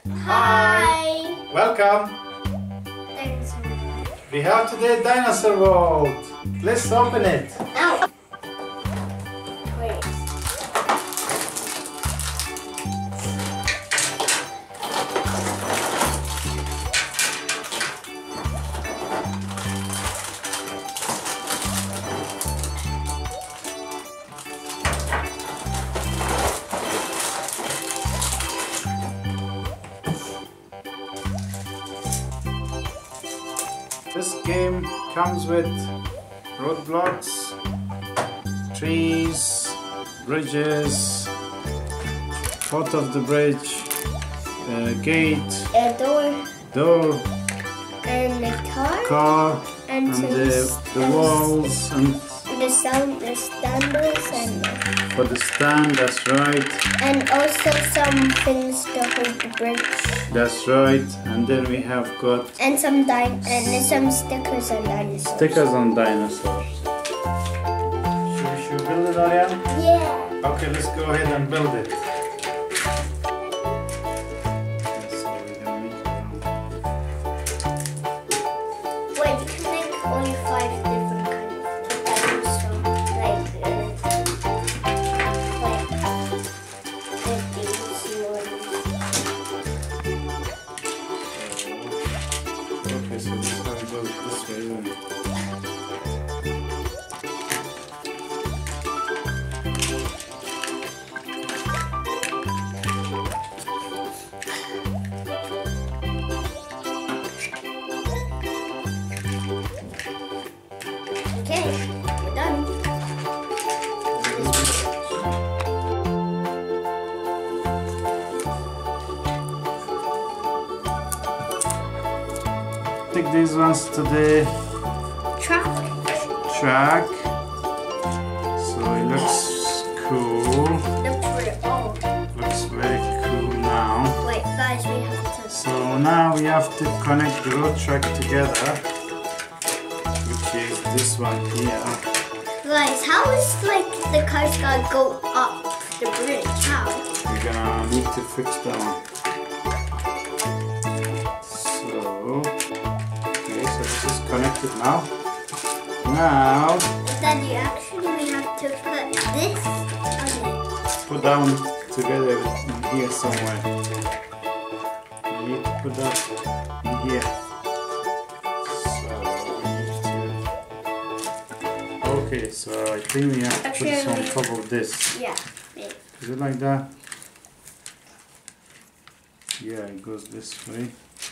Hi! Welcome! Thanks. We have today Dinosaur World. Let's open it. Ow! Wait. This game comes with roadblocks, trees, bridges, foot of the bridge, gate, A door. And a car. and some the walls, and the standers and for the stand, that's right. and also some things to hold the bridge. That's right. And then we have got And some stickers on dinosaurs. stickers on dinosaurs. Should we build it, Arian? Yeah. Okay, let's go ahead and build it. Wait, you can make only 5 different kinds of dinosaurs. Like these ones. Okay, so this is how it goes this way, isn't it? Okay, we're done. Take these ones to the track. So it looks cool. Looks really old. Looks very cool now. Wait, guys, we have to. So now we have to connect the road track together, which is this one here. Guys, how is the cars gonna go up the bridge? How? We're gonna need to fix that one. So, okay, so this is connected now. Now, Daddy, actually, we have to put this on it. put that one together in here somewhere. We need to put that in here. So, we need to... Okay, so I think we have to put this on top of this. Yeah. Wait. Is it like that? Yeah, it goes this way.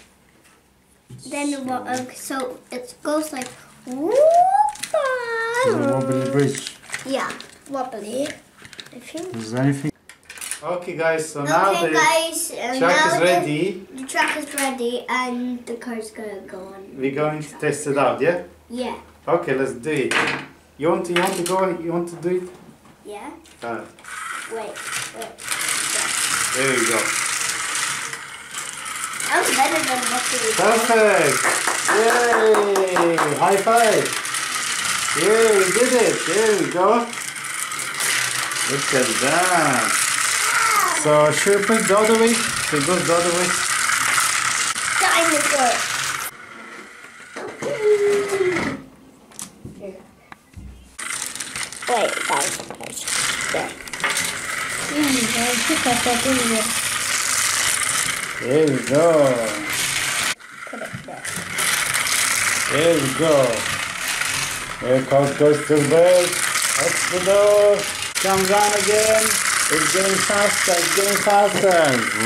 Then what? So it goes like whoop. Is it a wobbly bridge? Yeah, wobbly. I think. Is there anything? Okay guys, so now Okay, the guys, track now is ready. The track is ready, and the car's gonna go on. We're going to test it out, yeah? Yeah. Okay, let's do it. You want to do it? Yeah. Uh, Wait. there you go. I'm better than what you did. Perfect! Yay! High five! Yeah, we did it! There we go. Look at that. So should we put the other way? So it goes the other way. Dinosaur. Wait, guys. There. There we go. Put it there. There we go. Here comes the bird. That's the door. Comes on again. It's getting faster. It's getting faster.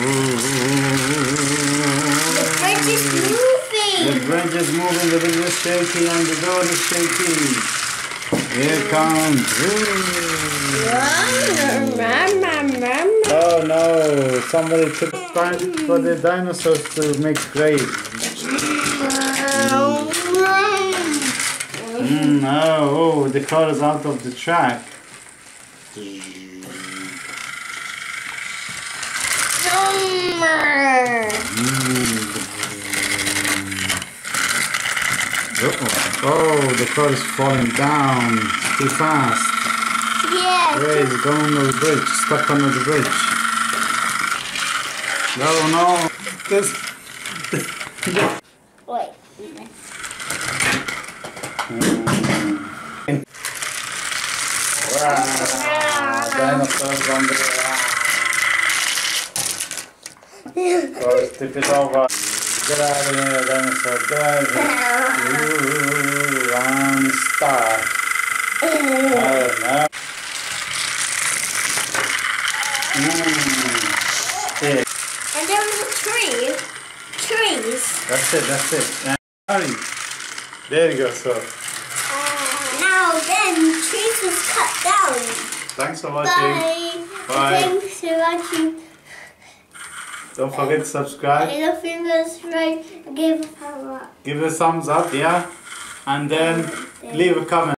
The bridge is moving. The bridge is moving. The bridge is shaking and the door is shaking. Here comes. Oh no! Somebody took time for the dinosaurs to make grave. Oh, the car is out of the track. Oh, the car is falling down too fast. Yeah. Where is it going under the bridge? Stuck under the bridge. No. This. Wait. Wow, dinosaurs on the First, tip it over. Get out of here, dinosaur. Get out of here. Ooh, and start. No. Yeah. And there was a tree. Trees. That's it. And there you go, so. Now then, trees was cut down. Thanks for watching. Bye. Bye. Thanks for watching. Don't forget to subscribe. And if you subscribe, give a thumbs up. Give it a thumbs up, yeah? And then leave a comment.